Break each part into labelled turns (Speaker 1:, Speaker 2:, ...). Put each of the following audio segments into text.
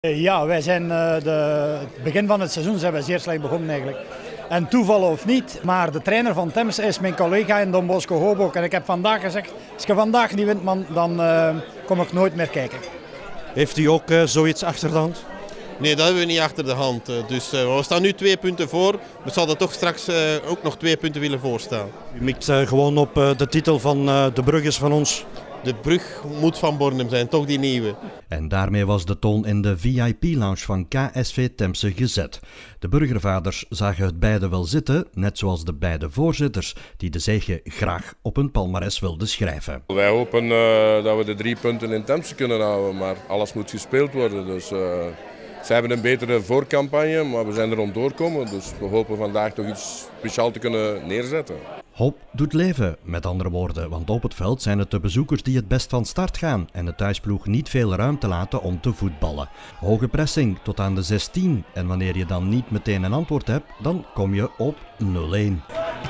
Speaker 1: Ja, wij zijn het begin van het seizoen zijn we zeer slecht begonnen eigenlijk. En toeval of niet, maar de trainer van Temse is mijn collega in Don Bosco Hoboken. En ik heb vandaag gezegd, als je vandaag niet wint man, dan kom ik nooit meer kijken.
Speaker 2: Heeft u ook zoiets achter de hand?
Speaker 3: Nee, dat hebben we niet achter de hand. Dus we staan nu 2 punten voor. We zouden toch straks ook nog 2 punten willen voorstaan.
Speaker 2: U mikt gewoon op de titel van de Brugges van ons.
Speaker 3: De brug moet van Bornem zijn, toch die nieuwe.
Speaker 4: En daarmee was de toon in de VIP-lounge van KSV Temse gezet. De burgervaders zagen het beide wel zitten, net zoals de beide voorzitters, die de zege graag op hun palmares wilden schrijven.
Speaker 5: Wij hopen dat we de 3 punten in Temse kunnen houden, maar alles moet gespeeld worden. Dus, zij hebben een betere voorcampagne, maar we zijn er om doorkomen. Dus we hopen vandaag toch iets speciaals te kunnen neerzetten.
Speaker 4: Hoop doet leven, met andere woorden, want op het veld zijn het de bezoekers die het best van start gaan en de thuisploeg niet veel ruimte laten om te voetballen. Hoge pressing tot aan de 16 en wanneer je dan niet meteen een antwoord hebt, dan kom je op 0-1.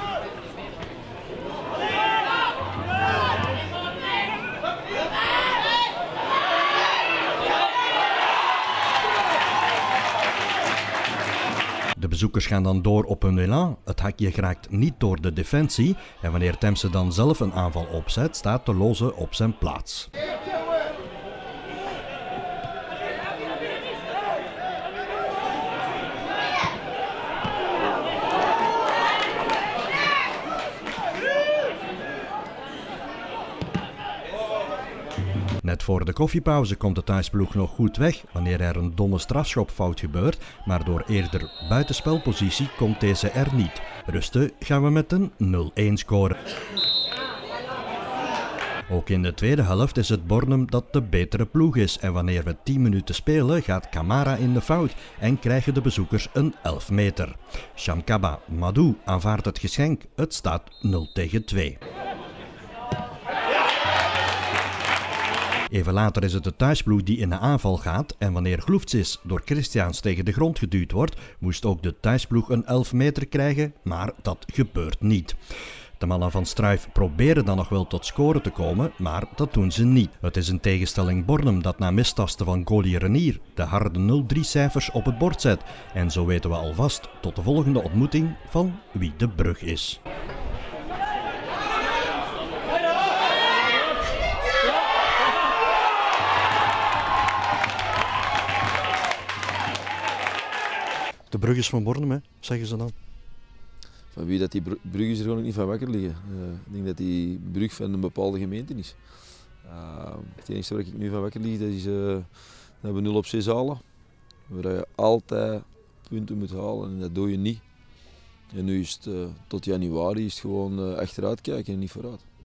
Speaker 4: De bezoekers gaan dan door op hun elan. Het hakje geraakt niet door de defensie en wanneer Temse dan zelf een aanval opzet, staat de loze op zijn plaats. Net voor de koffiepauze komt de thuisploeg nog goed weg wanneer er een domme strafschopfout gebeurt, maar door eerder buitenspelpositie komt deze er niet. Rusten gaan we met een 0-1 scoren. Ook in de tweede helft is het Bornem dat de betere ploeg is en wanneer we 10 minuten spelen gaat Camara in de fout en krijgen de bezoekers een 11 meter. Shamkaba Madou aanvaardt het geschenk, het staat 0-2. Even later is het de thuisploeg die in de aanval gaat en wanneer Gloefts door Christiaans tegen de grond geduwd wordt, moest ook de thuisploeg een 11 meter krijgen, maar dat gebeurt niet. De mannen van Struif proberen dan nog wel tot scoren te komen, maar dat doen ze niet. Het is een tegenstelling Bornem dat na mistasten van goalie Renier de harde 0-3 cijfers op het bord zet. En zo weten we alvast tot de volgende ontmoeting van wie de brug is.
Speaker 2: De Brugges van Bornem, hè, zeggen ze dan.
Speaker 6: Van wie dat die Brugges er gewoon ook niet van wakker liggen. Ik denk dat die brug van een bepaalde gemeente is. Het enige waar ik nu van wakker lig, dat is dat we 0 op 6 halen. Waar je altijd punten moet halen en dat doe je niet. En nu is het tot januari is het gewoon achteruit kijken en niet vooruit.